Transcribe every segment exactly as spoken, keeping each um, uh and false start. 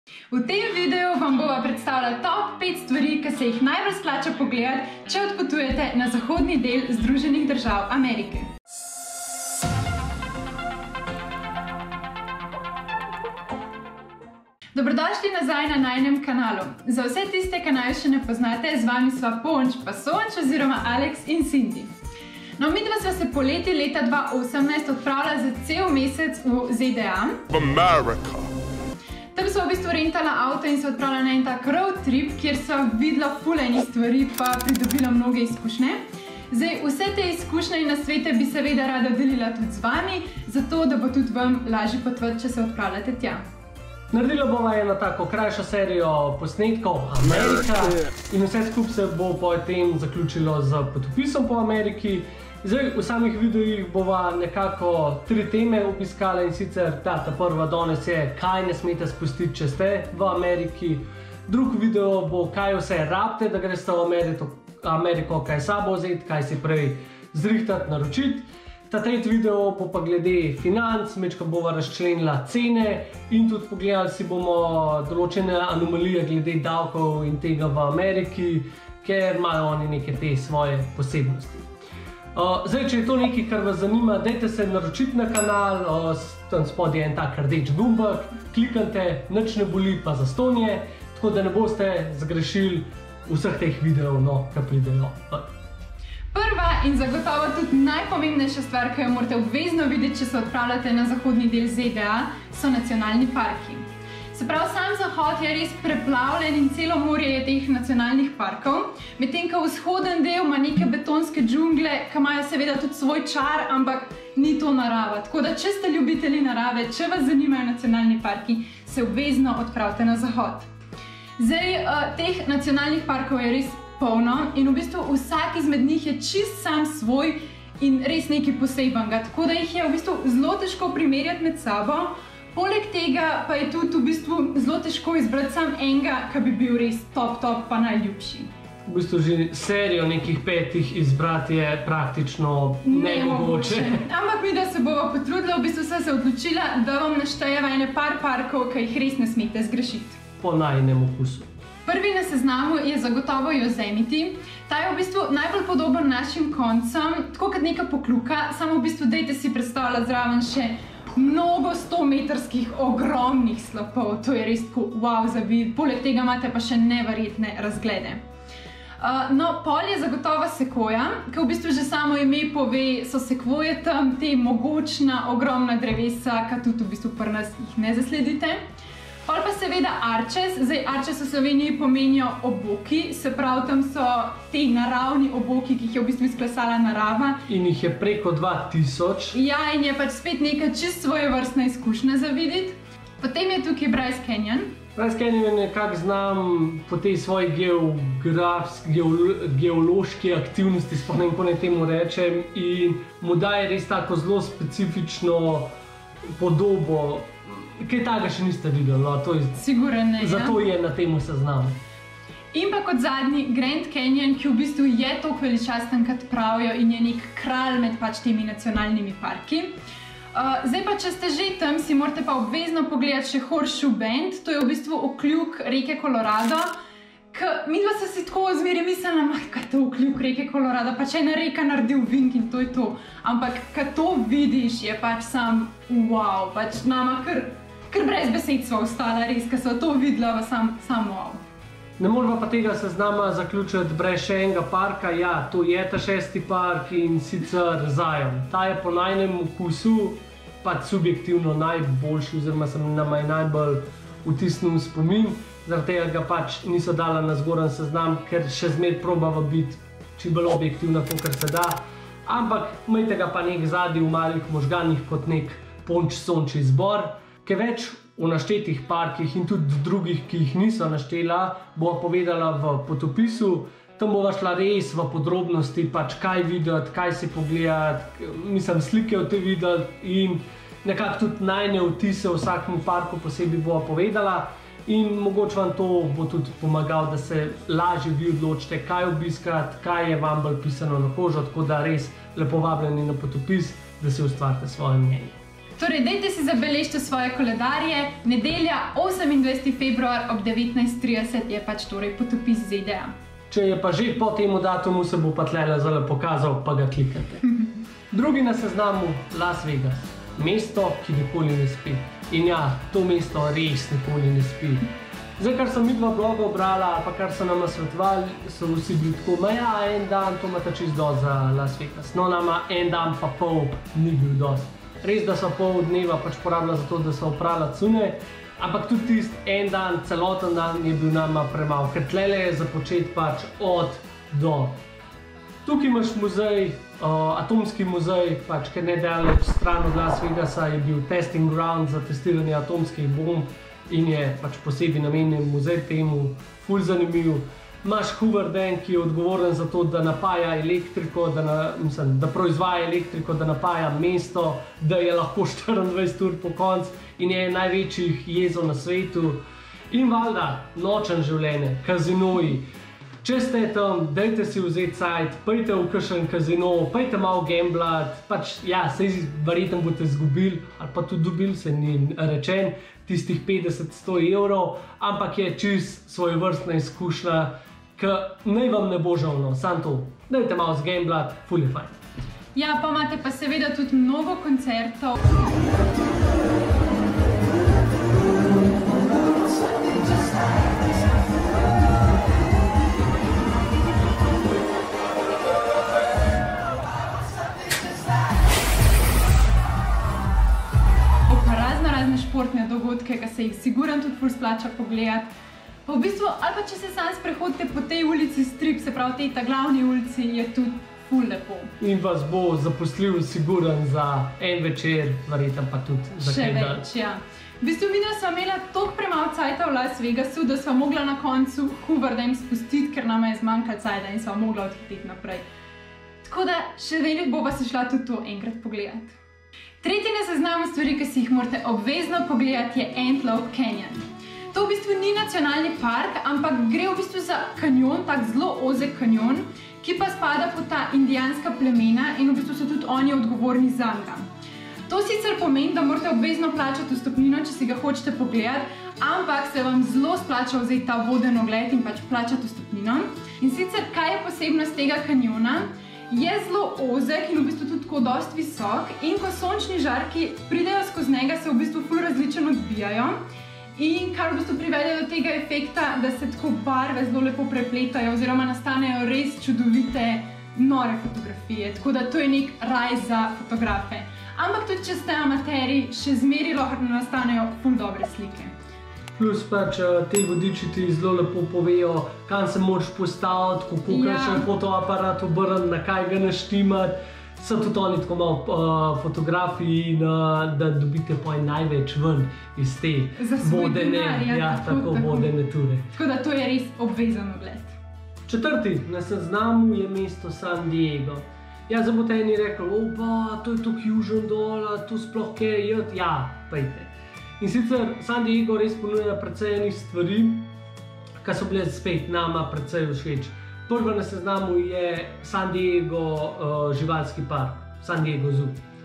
V tem videu vam bova predstavila top pet stvari, ki se jih najbolj splača pogledati, če odpotujete na zahodni del Združenih držav Amerike. Dobrodošli nazaj na najinem kanalu. Za vse tiste, ki naju še ne poznate, z vami sva Ponč pa Sonč oziroma Alex in Cindy. No, midva sva se poleti leta dva osemnajst odpravila za cel mesec v Z D A. America. Tam sva v bistvu rentala avto in se odpravila na en tak road trip, kjer sva videla ful enih stvari pa pridobila mnoge izkušnje. Zdaj, vse te izkušnje in nasvete bi seveda rada delila tudi z vami, zato da bo tudi vam lažje potovati, če se odpravljate tja. Naredila bova eno tako krajšo serijo posnetkov Amerika in vse skupaj se bo potem zaključilo z potopisom po Ameriki. Zdaj, v samih videojih bova nekako tri teme obiskala in sicer ta, ta prva danes je, kaj ne smete spustiti, če ste v Ameriki. Drug video bo, kaj vse rabite, da greste v Ameriko, Ameriko kaj sabo vzeti, kaj si prej zrihtati, naročiti. Ta tretji video bo pa glede financ, mečko bova razčlenila cene in tudi pogledali si bomo določene anomalije glede davkov in tega v Ameriki, ker imajo oni neke te svoje posebnosti. Uh, zdaj, če je to nekaj, kar vas zanima, dajte se naročiti na kanal, uh, tam spod je en tak rdeč gumbek, kliknite, nič ne boli pa zastonje, tako da ne boste zagrešili vseh teh videov, no, ki pridejo. Prva in zagotovo tudi najpomembnejša stvar, ki jo morate obvezno videti, če se odpravljate na zahodni del Z D A, so nacionalni parki. Se pravi, sam zahod je res preplavljen in celo morje je teh nacionalnih parkov, medtem ko vzhoden del ima neke betonske džungle, ki imajo seveda tudi svoj čar, ampak ni to narava. Tako da, če ste ljubitelji narave, če vas zanimajo nacionalni parki, se obvezno odpravite na zahod. Zdaj, teh nacionalnih parkov je res polno in v bistvu vsak izmed njih je čist sam svoj in res nekaj posebenega, tako da jih je v bistvu zelo težko primerjati med sabo. Poleg tega pa je tudi v bistvu zelo težko izbrati sam enega, ki bi bil res top, top pa najljubši. V bistvu že serijo nekih petih izbrati je praktično nemogoče. Ampak mi, da se bova potrudila, v bistvu sem se odločila, da vam naštejeva ene par parkov, ki jih res ne smete zgrešiti. Po najinem okusu. Prvi na seznamu je zagotovo Yosemite. Ta je v bistvu najbolj podoben našim koncem, tako kot neka pokluka, samo v bistvu dajte si predstavljati zraven še mnogo stometrskih ogromnih slapov. To je res tako wow za vid. Poleg tega imate pa še neverjetne razglede. Uh, no, pol je zagotovo sekvoja, ki v bistvu že samo ime pove, so sekvoje tam, te mogočna, ogromna drevesa, ki tudi v bistvu pri nas jih ne zasledite. Pol pa seveda arches. Zdaj, arches v Sloveniji pomenijo oboki, se pravi, tam so te naravni oboki, ki jih je v bistvu izklesala narava. In jih je preko dva tisoč. Ja, in je pač spet neka čist svojevrstna izkušnja za videti. Potem je tukaj Bryce Canyon. Bryce Canyon je nekako znam po tej svoji geografski, geološki aktivnosti, sploh ne vem, kako naj temu rečem, in mu daje res tako zelo specifično podobo. Kaj takega še niste videli, no, to je... Siguren ne, ja. Zato je na temu seznamu. In pa kot zadnji Grand Canyon, ki v bistvu je toliko veličasten, kot pravijo, in je nek kralj med pač temi nacionalnimi parki. Uh, zdaj pa, če ste že tam, si morate pa obvezno pogledati še Horseshoe Bend, to je v bistvu okljuk reke Colorado, ki midva se si tako zmeraj mislila, mah, kaj to okljuk reke Colorado, pač ena reka naredi vink in to je to. Ampak, kad to vidiš, je pač sam wow, pač nama kar... Ker brez besed sva ostala, res, ko sva to videla, sam, sam wow. Ne moramo pa tega seznama zaključiti brez še enega parka. Ja, to je ta šesti park in sicer Zion. Ta je po najnem okusu pač subjektivno najboljši, oziroma se nama je najbolj vtisnil spomin. Zaradi tega ga pač niso dala na zgoren seznam, ker še zmer probava biti čim bolj objektivna, kakor se da. Ampak imejte ga pa nek zadnji v malih možganih kot nek Ponč-Sonč izbor. Kaj več v naštetih parkih in tudi drugih, ki jih niso naštela, bova povedala v potopisu. Tam bova šla res v podrobnosti, pač kaj videti, kaj si pogledati, mislim, slike v te videti in nekako tudi najne vtise v vsakem parku posebej bova povedala. In mogoče vam to bo tudi pomagalo, da se lažje vi odločite, kaj obiskati, kaj je vam bolj pisano na kožo, tako da res lepo vabljeni na potopis, da si ustvarite svoje mnenje. Torej, dajte si zabeležite svoje koledarje, nedelja osemindvajseti februar ob devetnajst trideset je pač torej potopis Z D A. Če je pa že po temu datumu, se bo pa tlele zelo pokazal, pa ga klikate. Drugi na seznamu Las Vegas, mesto, ki nikoli ne spi. In ja, to mesto res nikoli ne spi. Zdaj, kar sem midva bloga obrala, pa kar so nama svetovali, so vsi bili tako, ma ja, en dan, to imate čisto dosti za Las Vegas. No, nama en dan pa pol ni bil dosti. Res, da so pol dneva pač porabila za to, da so oprala cune, ampak tudi tist en dan, celoten dan je bil nama premalo, ker tlele je započet pač od do. Tukaj imaš muzej, uh, atomski muzej, pač, ker nedaleč stran od Las Vegasa je bil testing ground za testiranje atomskih bomb in je pač posebej namenjen muzej temu, ful zanimiv. Imaš Hoover Dam, ki je odgovoren za to, da napaja elektriko, da, na, mislim, da proizvaja elektriko, da napaja mesto, da je lahko štiriindvajset ur po koncu in je največjih jezov na svetu. In valjda, nočen življenje, kazinoji. Če ste tam, dajte si vzeti cajt, pejte v kakšen kazino, pejte malo gamblat, pač ja, sej verjetno boste izgubili, ali pa tudi dobili, se ni rečen, tistih petdeset do sto evrov, ampak je čist svojevrstna izkušnja, ki naj vam ne bo žalno, samo to, dajte malo zgamblat, ful je fajn. Ja, pa imate pa seveda tudi mnogo koncertov. Športne dogodke, ki se jih sigurno tudi ful splača pogledati. Pa v bistvu, ali pa če se sam sprehodite po tej ulici Strip, se pravi tej ta glavni ulici, je tudi ful lepo. In vas bo zaposlil sigurno za en večer, verjetno pa tudi za kaj dan. Še več, ja. V bistvu midva sva imela toliko premalo cajta v Las Vegasu, da sva mogla na koncu Hoover Dam spustiti, ker nama je zmanjkalo cajta in sva mogla odhiteti naprej. Tako da še veliko bova se šla tudi to enkrat pogledati. Tretji na seznamu stvari, ki si jih morate obvezno pogledati, je Antelope Canyon. To v bistvu ni nacionalni park, ampak gre v bistvu za kanjon, tak zelo ozek kanjon, ki pa spada pod ta indijanska plemena in v bistvu so tudi oni odgovorni zanj. To sicer pomeni, da morate obvezno plačati vstopnino, če si ga hočete pogledati, ampak se vam zelo splača vzeti ta voden ogled in pač plačati vstopnino. In sicer, kaj je posebnost tega kanjona? Je zelo ozek in v bistvu tudi tako dosti visok in ko sončni žarki pridejo skozi njega, se v bistvu ful različno odbijajo in kar v bistvu privede do tega efekta, da se tako barve zelo lepo prepletajo oziroma nastanejo res čudovite, nore fotografije, tako da to je nek raj za fotografe. Ampak tudi, če ste amateri, še zmeri lahko nastanejo ful dobre slike. Plus pač te vodiči ti zelo lepo povejo, kam se moraš postaviti, kako kakšen fotoaparat obrniti, na kaj ga naštimati. So tudi oni tako malo fotografiji, da dobite pojem največ ven iz te vodene, ja, tako vodene ture. Tako da to je res obvezen ogled. Četrti na seznamu je mesto San Diego. Ja, zdaj boste eni rekli, opa, to je tako južno dola, to sploh kaj je, ja, pejte. In sicer San Diego res ponuja precej enih stvari, ki so bile spet nama precej všeč. Prva na seznamu je San Diego uh, živalski park, San Diego Zoo.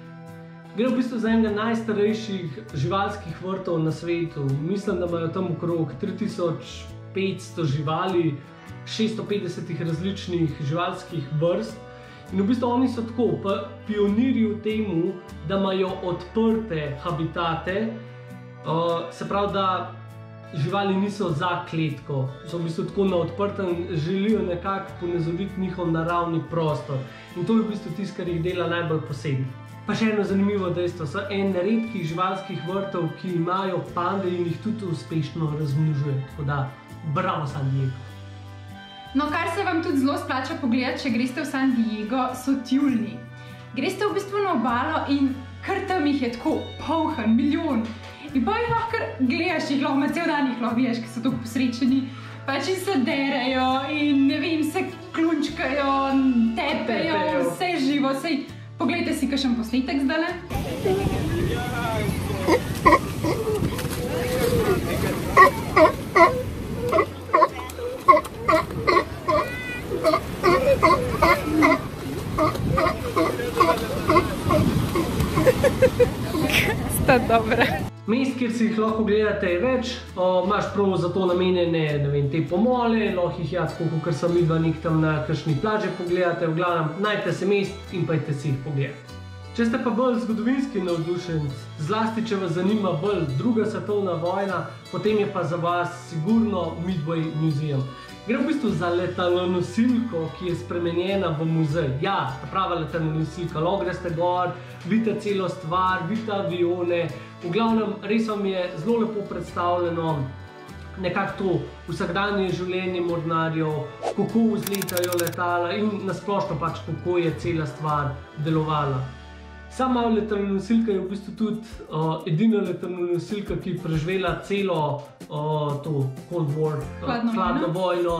Gre v bistvu za enega najstarejših živalskih vrtov na svetu. Mislim, da imajo tam okrog tri tisoč petsto živali, šeststo petdeset različnih živalskih vrst. In v bistvu oni so tako pionirji v temu, da imajo odprte habitate, Uh, se pravi, da živali niso za kletko, so v bistvu tako na odprtem, želijo nekako ponazoriti njihov naravni prostor. In to je v bistvu tisto, kar jih dela najbolj posebno. Pa še eno zanimivo dejstvo, so en redkih živalskih vrtov, ki imajo pande in jih tudi uspešno razmnožuje. Tako da, bravo San Diego. No, kar se vam tudi zelo splača pogledati, če greste v San Diego, so tjulnji. Greste v bistvu na obalo in kar tam jih je tako polhan, milijon. In pa jih lahko gledaš, jih lahko cel dan jih lahko vidiš, ki so tako posrečeni. Pač in se derejo in ne vem, se klunčkajo, tepejo, vse živo. Sej, poglejte si kakšen posnetek zdajle. lahko gledate je več, uh, imaš prav za to namenjene, ne vem, te pomole, lahko jih jaz, kot sem videla nek tam na kakšni plaži pogledate, v glavnem, najte se mest in pojte si jih pogledati. Če ste pa bolj zgodovinski navdušenci, zlasti če vas zanima bolj druga svetovna vojna, potem je pa za vas sigurno Midway Museum. Gre v bistvu za letalonosilko, ki je spremenjena v muzej. Ja, ta prava letalonosilka, lahko greste gor, vidite celo stvar, vidite avione. V glavnem, res vam je zelo lepo predstavljeno nekako to vsakdanje življenje mornarjev, kako vzletajo letala in nasplošno pač kako je cela stvar delovala. Sama letalonosilka je v bistvu tudi uh, edina letalonosilka, ki je preživela celo uh, to Cold War, uh, hladno vojno.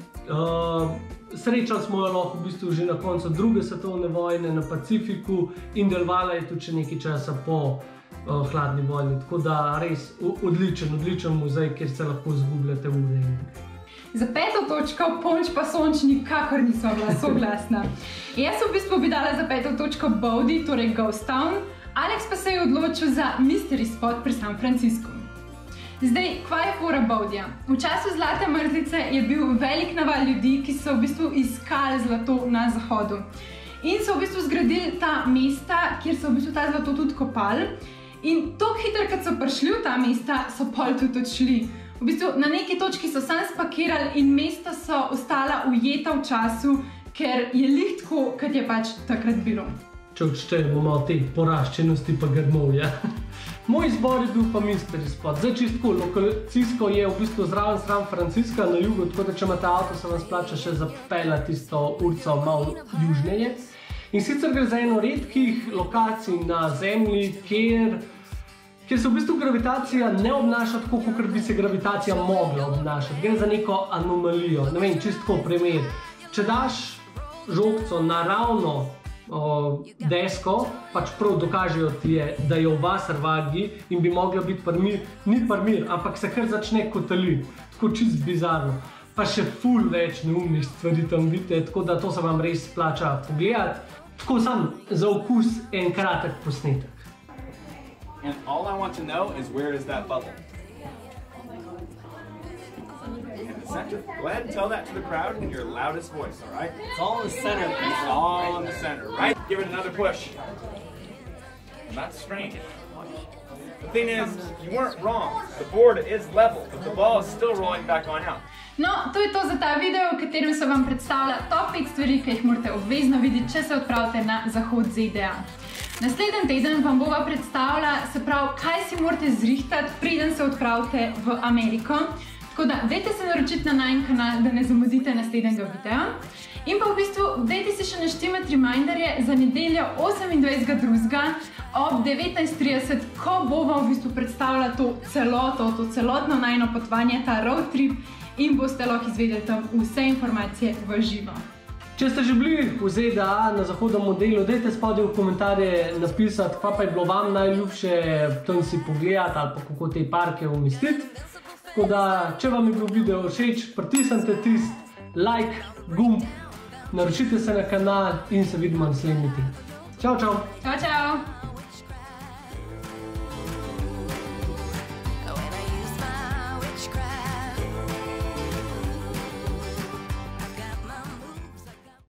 Uh, srečali smo jo lahko v bistvu že na koncu druge svetovne vojne na Pacifiku in delovala je tudi še nekaj časa po uh, hladni vojni. Tako da res odličen, odličen muzej, kjer se lahko zgubljate ure in Za peto točko Ponč pa Sonč nikakor niso bila soglasna. Jaz v bistvu bi dala za peto točko Bowdy, torej Ghost Town, Alex pa se je odločil za Mystery Spot pri San Franciscu. Zdaj, kva je fora Bowdyja? V času Zlate mrzlice je bil velik naval ljudi, ki so v bistvu iskali zlato na zahodu. In so v bistvu zgradili ta mesta, kjer so v bistvu ta zlato tudi kopali. In toliko hitro, kad so prišli v ta mesta, so pol tudi odšli. V bistvu na neki točki so sam spakirali in mesta so ostala ujeta v času, ker je lih tako, kot je pač takrat bilo. Če odštejemo malo te poraščenosti pa grmovja. Moj izbor je bil pa Mystery Spot. Zdaj čistko, lokacijsko je v bistvu zraven San Francisca na jugu, tako da če imate avto, se vam splača še zapeljati tisto urco malo južneje. In sicer gre za eno redkih lokacij na Zemlji, kjer kjer se v bistvu gravitacija ne obnaša tako, kot bi se gravitacija mogla obnašati. Gre za neko anomalijo. Ne vem, čistko primer. Če daš žogco na ravno o, desko, pač prav dokažejo ti je, da je oba srvagi in bi mogla biti parmir, ni parmir, ampak se kar začne kotali. Tako čist bizarno. Pa še ful več neumnih stvari tam vidite, tako da to se vam res splača pogledati. Tako sam za okus en kratek posnetek. And all I want to know is where is that bubble? In the center. Go ahead and tell that to the crowd in your loudest voice, all right? It's all in the center. It's all in the center, right? Give it another push. And that's strange. The thing is, you weren't wrong. The board is level, but the ball is still rolling back on out. No, to je to za ta video, v katerem se vam predstavlja top pet stvari, ki jih morate obvezno videti, če se odpravite na zahod Z D A. Naslednji teden vam bova predstavila, se pravi, kaj si morate zrihtati, preden se odpravite v Ameriko. Tako da, dajte se naročiti na najin kanal, da ne zamudite naslednjega videa. In pa v bistvu, dajte si še naštimati reminderje za nedeljo osemindvajsetega drugega ob devetnajst trideset, ko bova v bistvu predstavila to celoto, to celotno najino potovanje, ta road trip in boste lahko izvedeli tam vse informacije v živo. Če ste že bili v Z D A na zahodnem modelu, dajte spodaj v komentarje napisati, kva pa je bilo vam najljubše tam si pogledati ali pa kako te parke umestiti. Tako da, če vam je bil video všeč, pritisnite tisti like, gumb, naročite se na kanal in se vidimo naslednji teden. Čau, čau! Čau, čau!